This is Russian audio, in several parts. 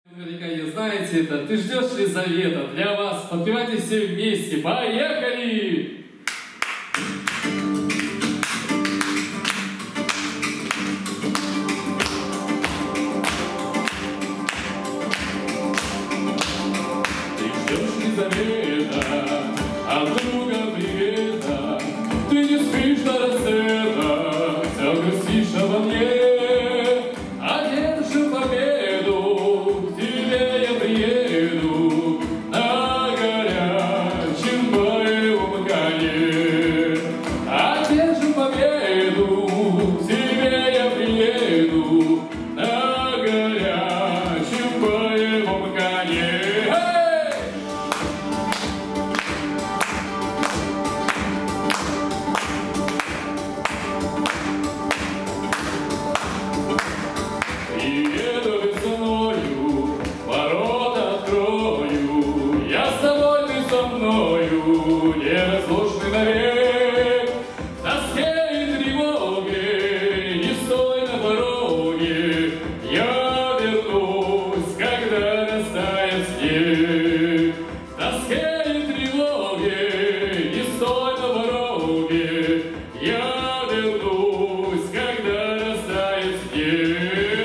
Наверняка не знаете это. Ты ждешь Лизавета. Для вас. Подпевайте все вместе. Поехали! Ты ждешь Лизавета, а друга привета. Ты не спишь до рассвета, все грустишь обо мне. Одержу победу, к тебе я приеду на горячем боевом коне. Одержу победу, к тебе я приеду на горячем боевом коне. И еду весною, ворота открою, я с тобой, ты со мною, неразлучный навек. В тоске и тревоге, не стой на пороге, я вернусь, когда растает снег. В тоске и тревоге, не стой на пороге, я вернусь, когда растает снег.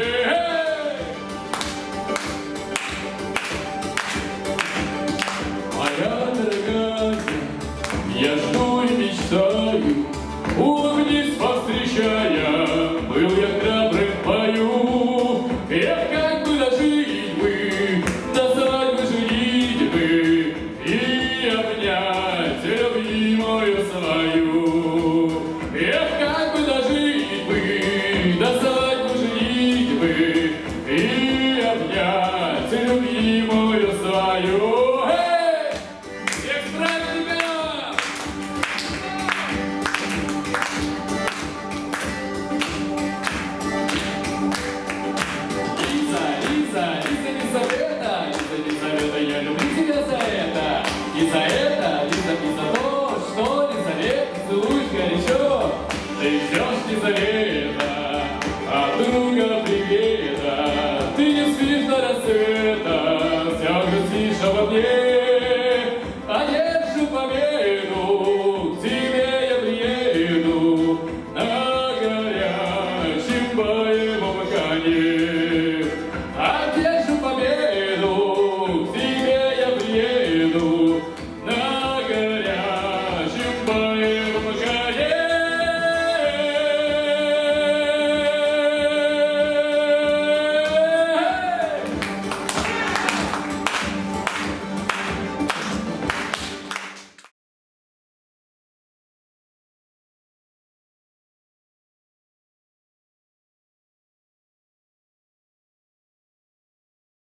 Моя дорогая, я жду и мечтаю, улыбнись, повстречая, был я храбрым в бою. Эх, как бы дожить бы, до свадьбы женить бы и обнять любимую свою. Эх, как бы дожить бы, до свадьбы женить бы и обнять любимую свою. Лизавета, я люблю тебя за это. И за это, и за то, что, Лизавета, целуешь горячо. Ты ждешь, Лизавета, от друга привета. Ты не спишь до рассвета, все грустишь обо мне. Одержу победу, к тебе я приеду на горячем боевом коне.